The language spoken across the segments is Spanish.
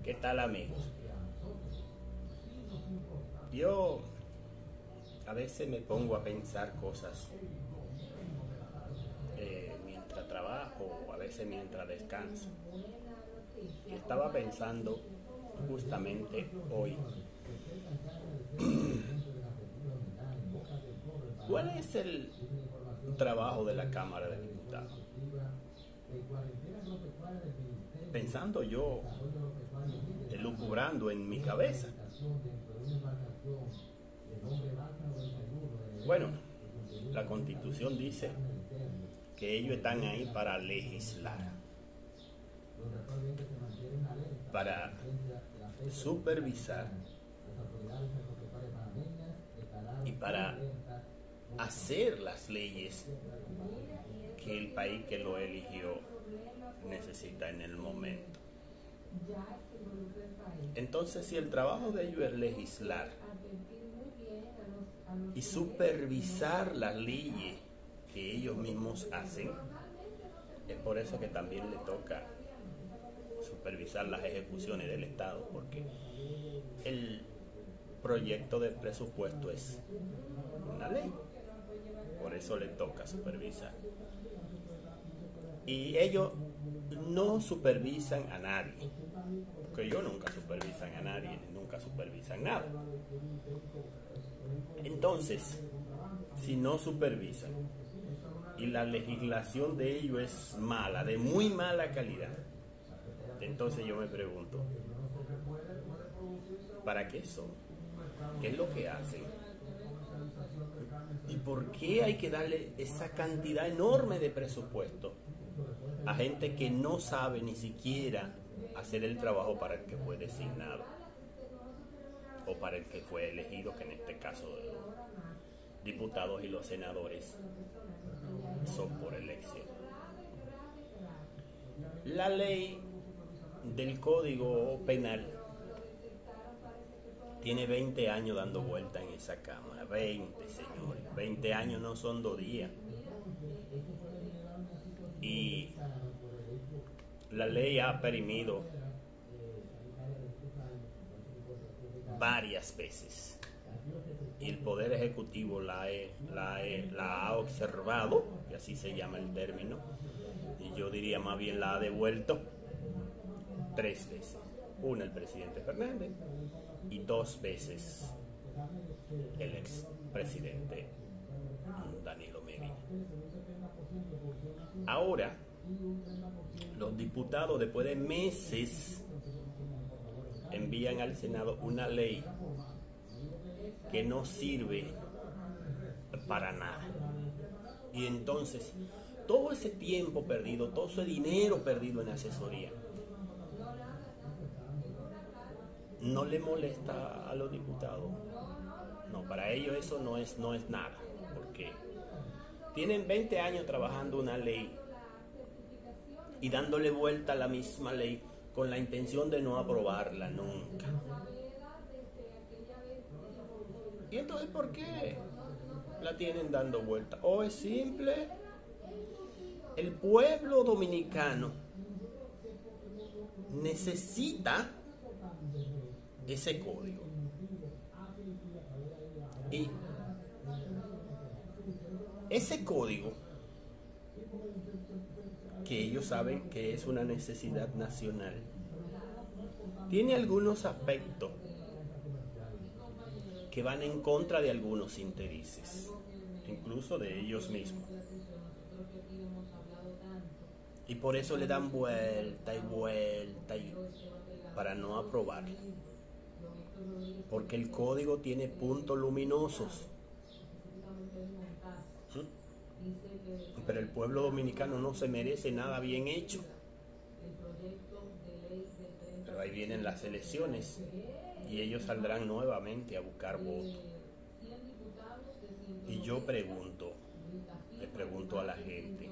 ¿Qué tal, amigos? Yo a veces me pongo a pensar cosas mientras trabajo o a veces mientras descanso. Y estaba pensando justamente hoy, ¿cuál es el trabajo de la Cámara de Diputados? Pensando yo, elucubrando en mi cabeza. Bueno, la Constitución dice que ellos están ahí para legislar, para supervisar y para hacer las leyes que el país que lo eligió necesita en el momento. Entonces, si el trabajo de ellos es legislar y supervisar las leyes que ellos mismos hacen, es por eso que también le toca supervisar las ejecuciones del Estado, porque el proyecto de presupuesto es una ley, por eso le toca supervisar. Y ellos no supervisan a nadie, porque ellos nunca supervisan a nadie, nunca supervisan nada. Entonces, si no supervisan y la legislación de ellos es mala, de muy mala calidad, entonces yo me pregunto, ¿para qué son? ¿Qué es lo que hacen? ¿Y por qué hay que darle esa cantidad enorme de presupuesto a gente que no sabe ni siquiera hacer el trabajo para el que fue designado o para el que fue elegido, que en este caso de los diputados y los senadores son por elección? La ley del Código Penal tiene 20 años dando vuelta en esa Cámara. 20, señores. 20 años no son 2 días. Y la ley ha perimido varias veces. Y el Poder Ejecutivo la ha observado, y así se llama el término, y yo diría más bien la ha devuelto 3 veces. Una el presidente Fernández y 2 veces el expresidente Danilo Medina. Ahora, los diputados, después de meses, envían al Senado una ley que no sirve para nada. Y entonces, todo ese tiempo perdido, todo ese dinero perdido en asesoría, no le molesta a los diputados. No, para ellos eso no es nada, porque tienen 20 años trabajando una ley y dándole vuelta a la misma ley con la intención de no aprobarla nunca. ¿Y entonces por qué la tienen dando vuelta? ¿O es simple? El pueblo dominicano necesita ese código. Y ese código, que ellos saben que es una necesidad nacional, tiene algunos aspectos que van en contra de algunos intereses, incluso de ellos mismos. Y por eso le dan vuelta y vuelta para no aprobarla. Porque el código tiene puntos luminosos. Pero el pueblo dominicano no se merece nada bien hecho. Pero ahí vienen las elecciones y ellos saldrán nuevamente a buscar votos. Y yo le pregunto a la gente,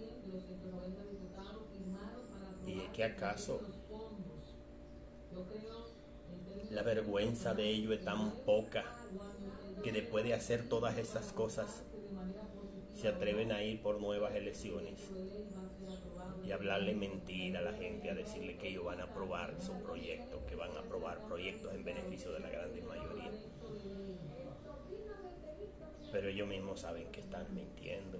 ¿y es que acaso la vergüenza de ellos es tan poca que después de hacer todas esas cosas se atreven a ir por nuevas elecciones? y hablarle mentira a la gente, a decirle que ellos van a aprobar esos proyectos, que van a aprobar proyectos en beneficio de la gran mayoría. Pero ellos mismos saben que están mintiendo.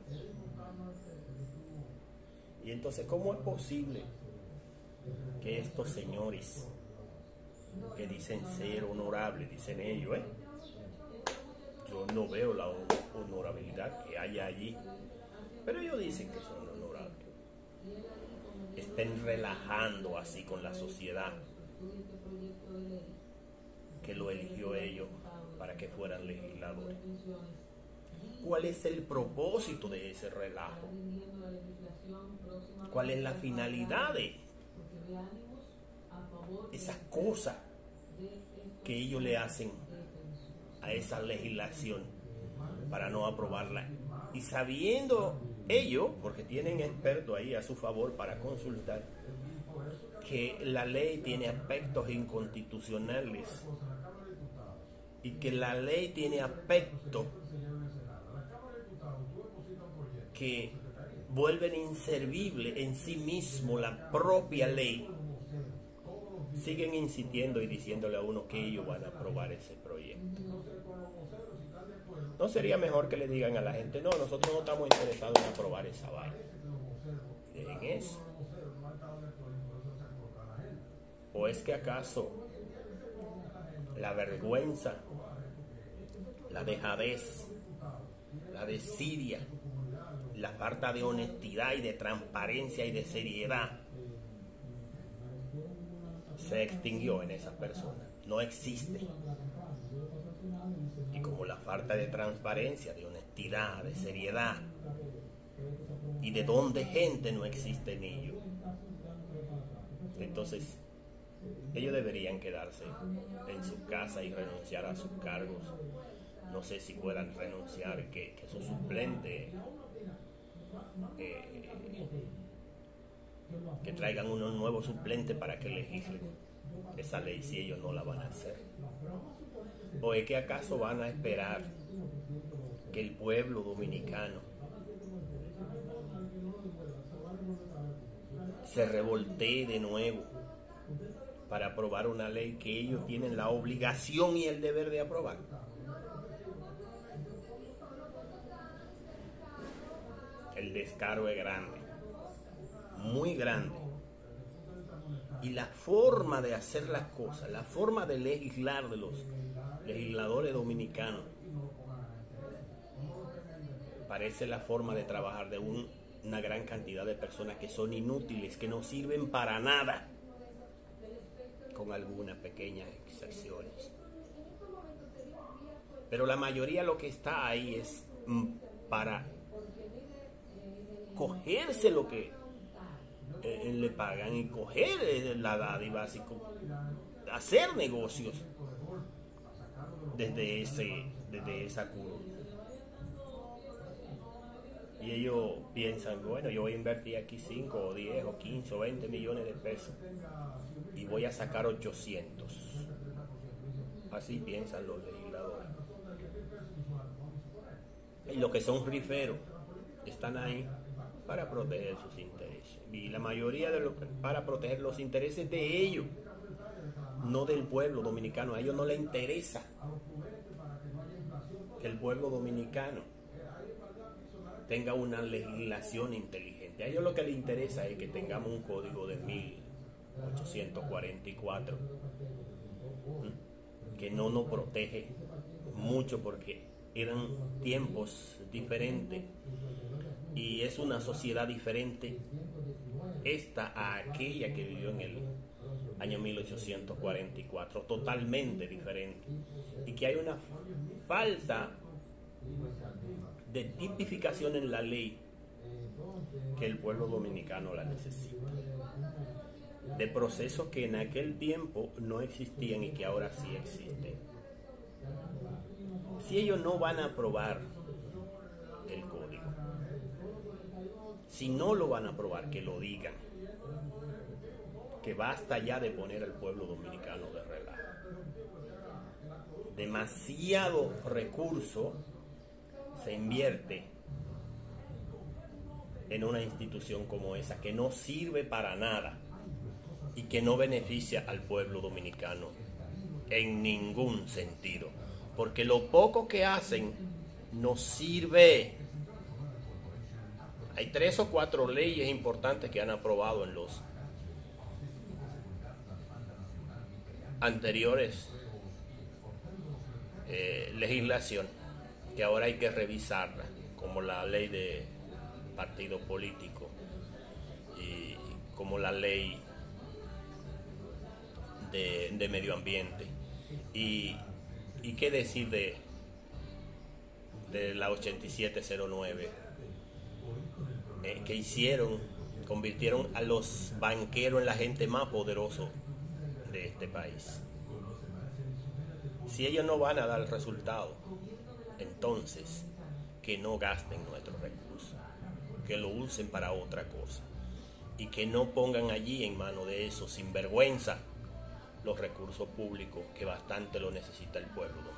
Y entonces, ¿cómo es posible que estos señores que dicen ser honorables, dicen ellos, yo no veo la honorabilidad que haya allí, pero ellos dicen que son honorables, estén relajando así con la sociedad que lo eligió ellos para que fueran legisladores? ¿Cuál es el propósito de ese relajo? ¿Cuál es la finalidad de esas cosas que ellos le hacen a esa legislación para no aprobarla? Y sabiendo ellos, porque tienen expertos ahí a su favor para consultar, que la ley tiene aspectos inconstitucionales y que la ley tiene aspectos que vuelven inservible en sí mismo la propia ley, siguen insistiendo y diciéndole a uno que ellos van a aprobar ese proyecto. ¿No sería mejor que le digan a la gente, no, nosotros no estamos interesados en aprobar esa vaina? ¿En eso? ¿O es que acaso la vergüenza, la dejadez, la desidia, la falta de honestidad y de transparencia y de seriedad se extinguió en esas personas? No existe. Y como la falta de transparencia, de honestidad, de seriedad y de don de gente no existe en ellos, entonces ellos deberían quedarse en su casa y renunciar a sus cargos. No sé si puedan renunciar, que su suplente, que traigan unos nuevos suplentes para que legislen esa ley si ellos no la van a hacer. ¿O es que acaso van a esperar que el pueblo dominicano se revoltee de nuevo para aprobar una ley que ellos tienen la obligación y el deber de aprobar? El descaro es grande, muy grande. Y la forma de hacer las cosas, la forma de legislar de los legisladores dominicanos, parece la forma de trabajar de una gran cantidad de personas que son inútiles, que no sirven para nada, con algunas pequeñas excepciones. Pero la mayoría lo que está ahí es para cogerse lo que le pagan y coger la dádiva, así como hacer negocios desde esa curva. Y ellos piensan, bueno, yo voy a invertir aquí 5 o 10 o 15 o 20 millones de pesos y voy a sacar 800. Así piensan los legisladores. Y los que son riferos están ahí para proteger sus intereses. Y la mayoría para proteger los intereses de ellos, no del pueblo dominicano. A ellos no les interesa que el pueblo dominicano tenga una legislación inteligente. A ellos lo que les interesa es que tengamos un código de 1844 que no nos protege mucho, porque eran tiempos diferentes y es una sociedad diferente esta a aquella que vivió en el año 1844, totalmente diferente, y que hay una falta de tipificación en la ley que el pueblo dominicano la necesita, de procesos que en aquel tiempo no existían y que ahora sí existen. Si ellos no van a aprobar el código, si no lo van a aprobar, que lo digan, que basta ya de poner al pueblo dominicano de relajo. Demasiado recurso se invierte en una institución como esa, que no sirve para nada y que no beneficia al pueblo dominicano en ningún sentido, porque lo poco que hacen no sirve. Hay 3 o 4 leyes importantes que han aprobado en los anteriores legislación, que ahora hay que revisarla, como la ley de partido político y como la ley de medio ambiente. Y qué decir de la 8709, que convirtieron a los banqueros en la gente más poderosa de este país. Si ellos no van a dar resultado, entonces que no gasten nuestros recursos, que lo usen para otra cosa y que no pongan allí en manos de esos sinvergüenza los recursos públicos que bastante lo necesita el pueblo.